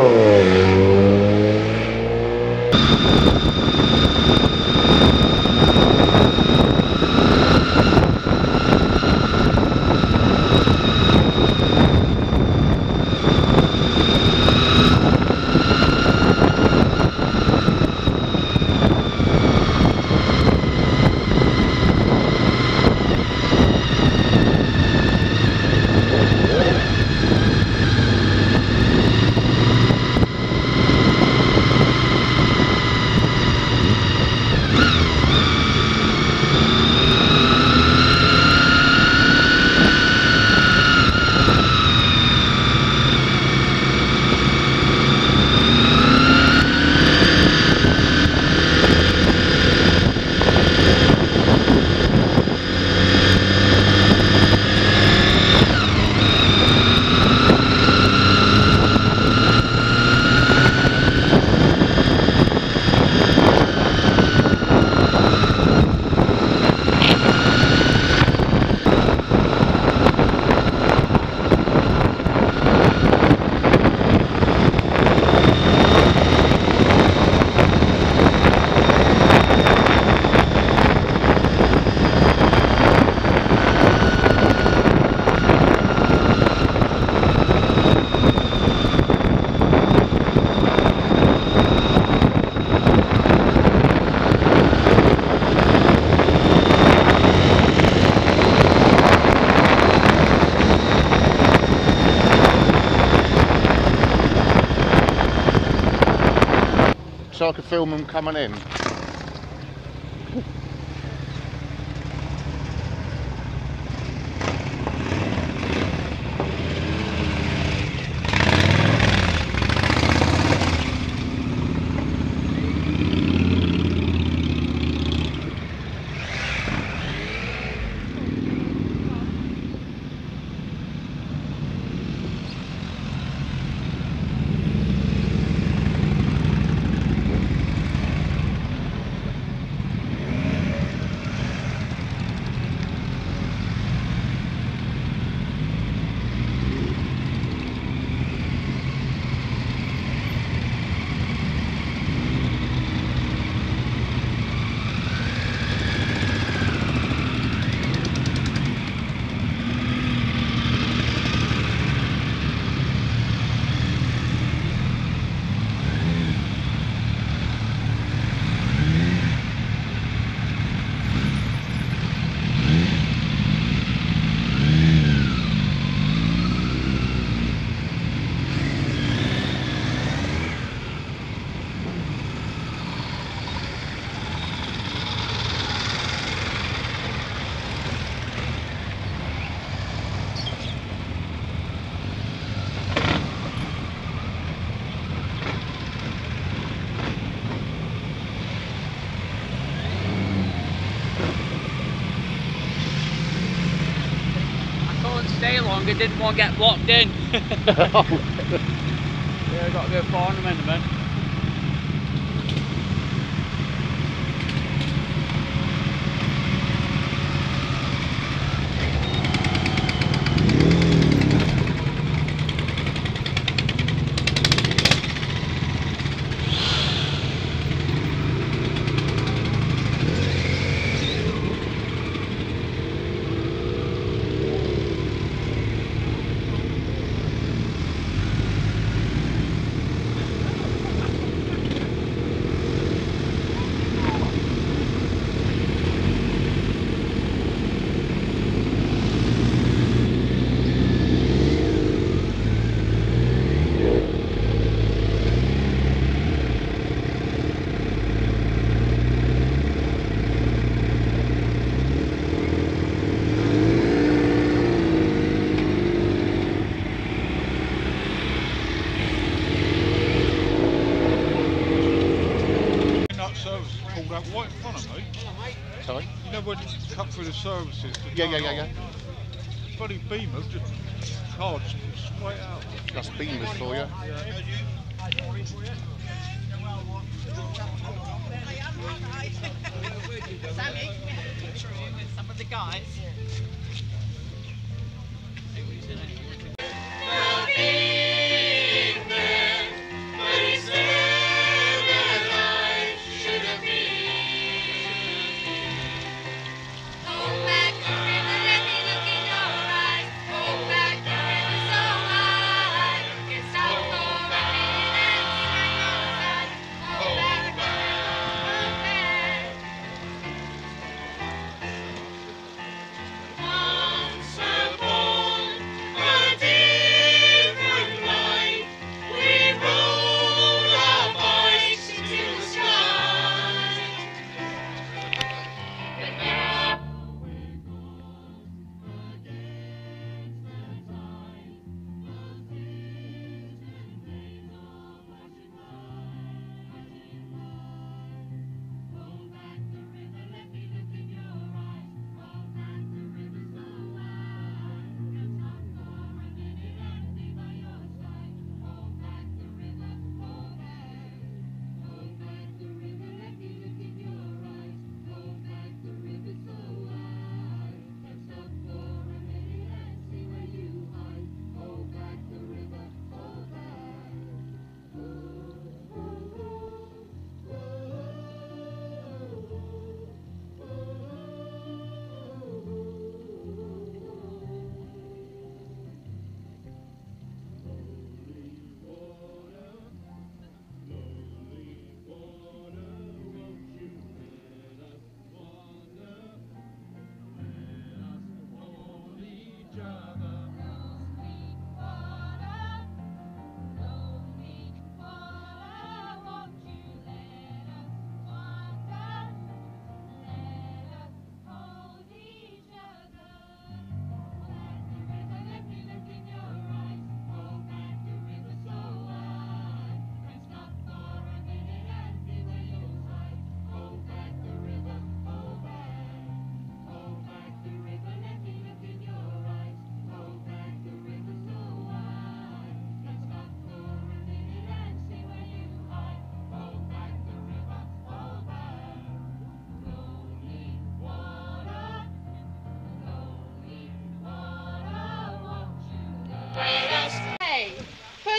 So I could film them coming in. Stay longer, didn't want to get blocked in. Yeah, I got to go find them in a minute. Right in front of me. Sorry? You know when you cut through the services? Yeah. Bloody beamers, just cars straight out. That's beamers for you. Sammy, with some of the guys.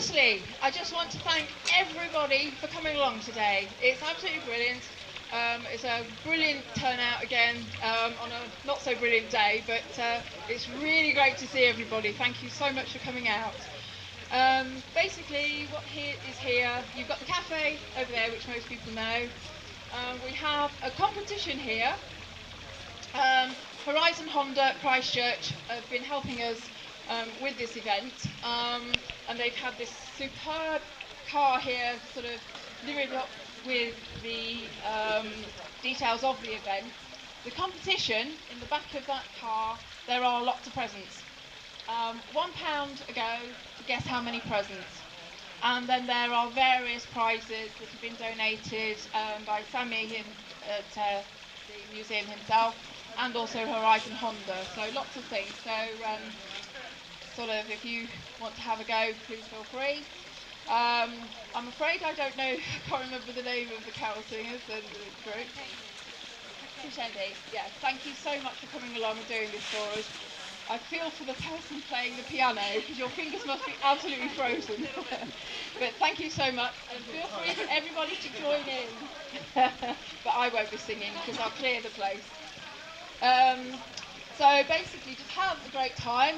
Firstly, I just want to thank everybody for coming along today. It's absolutely brilliant. It's a brilliant turnout again on a not so brilliant day, but it's really great to see everybody. Thank you so much for coming out. Basically, what is here, you've got the cafe over there, which most people know. We have a competition here. Horizon Honda Christchurch have been helping us with this event, and they've had this superb car here sort of livered up with the details of the event. The competition, in the back of that car, there are lots of presents. £1 a go to guess how many presents. And then there are various prizes that have been donated by Sammy at the museum himself, and also Horizon Honda. So lots of things. So sort of, if you want to have a go, please feel free. I'm afraid I don't know, I can't remember the name of the carol singers and the group. Shendy. Yeah, thank you so much for coming along and doing this for us. I feel for the person playing the piano, because your fingers must be absolutely frozen. But thank you so much, and feel free for everybody to join in. But I won't be singing, because I'll clear the place. So basically, just have a great time.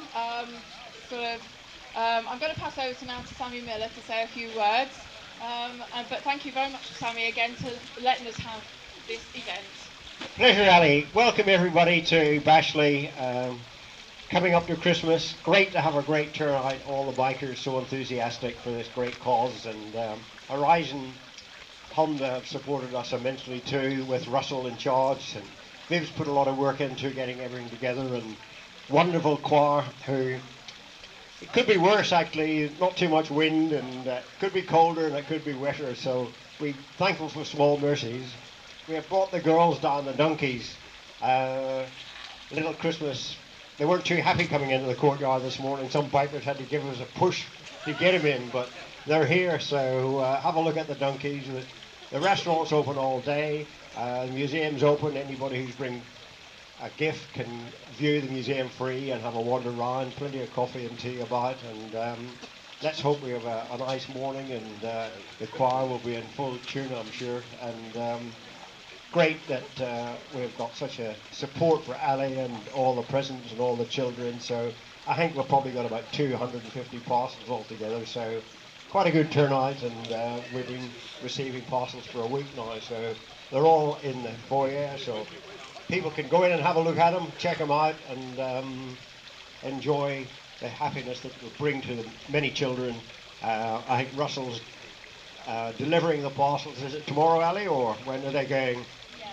I'm going to pass over now to Sammy Miller to say a few words. But thank you very much, Sammy, again, for letting us have this event. Pleasure, Ali. Welcome everybody to Bashley. Coming up to Christmas, great to have a great turnout. All the bikers so enthusiastic for this great cause, and Horizon Honda have supported us immensely too, with Russell in charge, and Viv's put a lot of work into getting everything together, and wonderful choir who, it could be worse actually, not too much wind, and it could be colder and it could be wetter, so we're thankful for small mercies. We have brought the girls down, the donkeys, little Christmas. They weren't too happy coming into the courtyard this morning. Some bikers had to give us a push to get them in, but they're here, so have a look at the donkeys. The restaurant's open all day, the museum's open. Anybody who's bring a gift can view the museum free and have a wander around. Plenty of coffee and tea about, and let's hope we have a nice morning, and the choir will be in full tune, I'm sure. And great that we've got such a support for Ali and all the presents and all the children. So I think we've probably got about 250 parcels altogether. So quite a good turnout, and we've been receiving parcels for a week now. So they're all in the foyer, so people can go in and have a look at them, check them out, and enjoy the happiness that will bring to the many children. I think Russell's delivering the parcels. Is it tomorrow, Ali, or when are they going?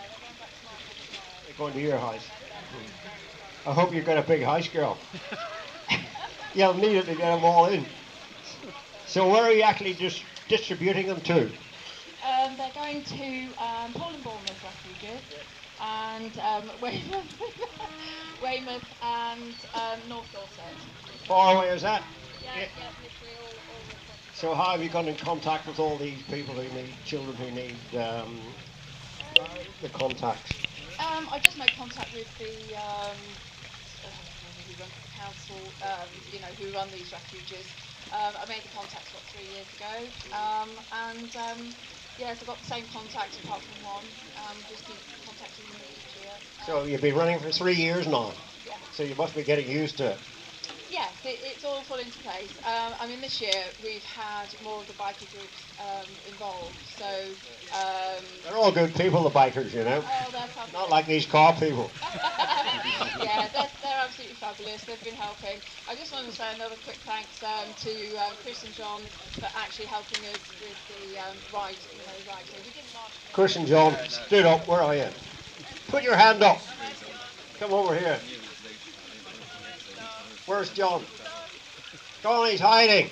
Going to your house. I hope you've got a big house, girl. You'll need it to get them all in. So where are you actually just distributing them to? They're going to Poole and Bournemouth refuges, and Weymouth and North Dorset. Far away is that? Yeah, literally all across. So how have you gone in contact with all these people who need, children who need the contacts? I just made contact with the who run the council, who run these refuges. I made the contacts 3 years ago, yes, I've got the same contacts apart from one. Just keep contacting them each year. So you've been running for 3 years now. Yeah. So you must be getting used to it. Yes, it's all full into place. This year we've had more of the biker groups involved, so... they're all good people, the bikers, you know. Oh, they're fabulous. Not like these car people. Yeah, they're absolutely fabulous. They've been helping. I just want to say another quick thanks to Chris and John for actually helping us with the ride. We didn't march. Chris and John, stood up. Where are you? Put your hand up. Come over here. Where's John? John, he's hiding.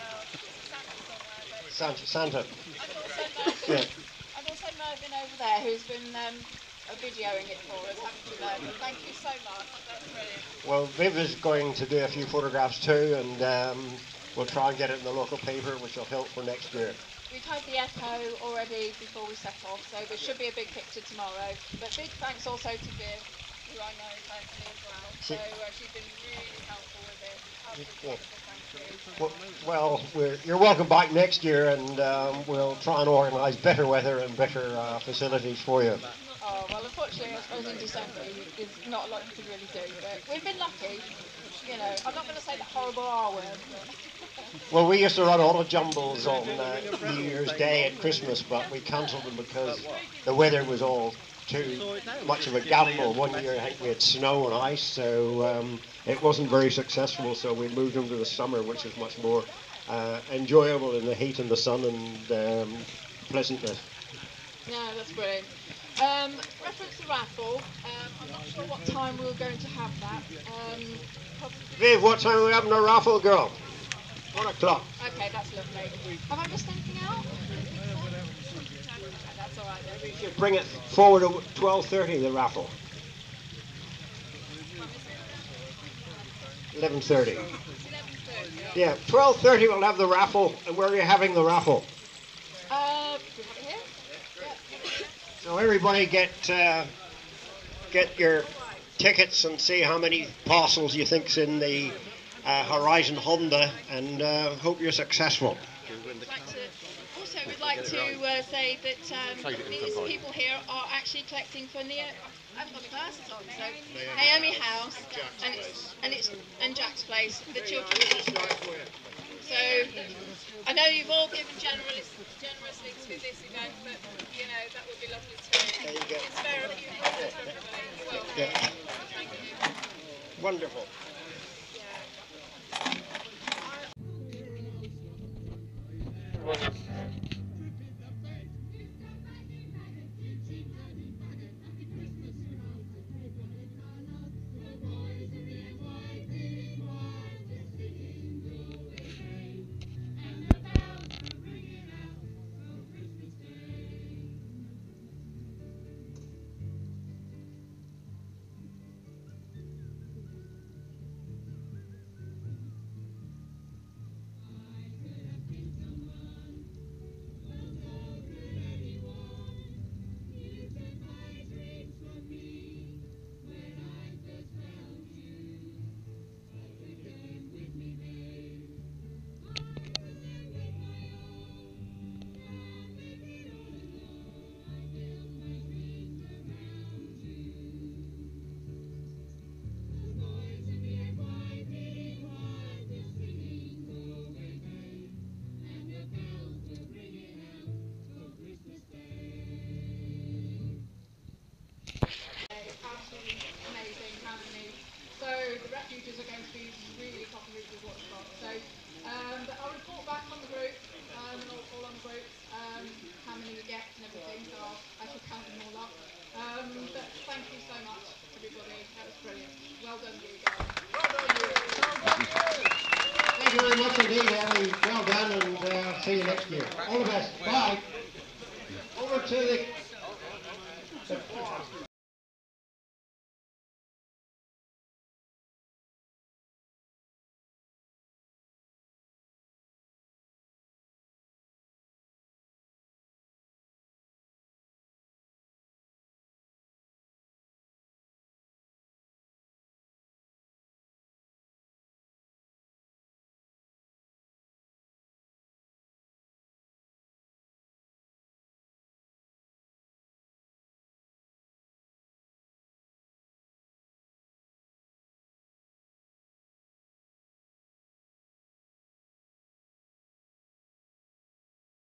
Santa. Yeah. And also Mervyn over there, who's been videoing it for us, haven't you, Mervyn? Thank you so much. That's brilliant. Well, Viv is going to do a few photographs too, and we'll try and get it in the local paper, which will help for next year. We've had the echo already before we set off, so there should be a big picture tomorrow. But big thanks also to Viv, who I know personally as well. So she's been really helpful with it. Absolutely wonderful, thank you. Well, you're welcome back next year, and we'll try and organise better weather and better facilities for you. Oh, well, unfortunately, I suppose in December there's not a lot you can really do, but we've been lucky. You know, I'm not going to say that horrible R word, but... Well, we used to run auto jumbles on New Year's Day and Christmas, but we cancelled them because the weather was all too much of a gamble. One year, I think we had snow and ice, so it wasn't very successful, so we moved them to the summer, which is much more enjoyable in the heat and the sun and pleasantness. No, that's brilliant. Reference the raffle, I'm not sure what time we're going to have that. Viv, what time are we having a raffle, girl? 1 o'clock. Okay, that's lovely. Have I missed anything out? That's all right then. We should bring it forward to 12:30, the raffle. 11:30. Yeah, 12:30 we'll have the raffle. And where are you having the raffle? Do we have it here? Yeah. So everybody get your tickets and see how many parcels you think's in the Horizon Honda, and hope you're successful. Also, we'd like to say that these people here are actually collecting for I haven't got my glasses on, so Naomi House and Jack's Place, the children's. So I know you've all given generously to this event, but you know that would be lovely too. There you go. It's fair that you've got as well. Yeah. Thank you. Wonderful. Are going to be really popular with what's got. So but I'll report back on the group and all on the group how many we get and everything. So I should count them all up. But thank you so much, everybody. That was brilliant. Well done, you guys. Thank you very much indeed, Ellie. Well done, and see you next year. All the best. Bye. Over to the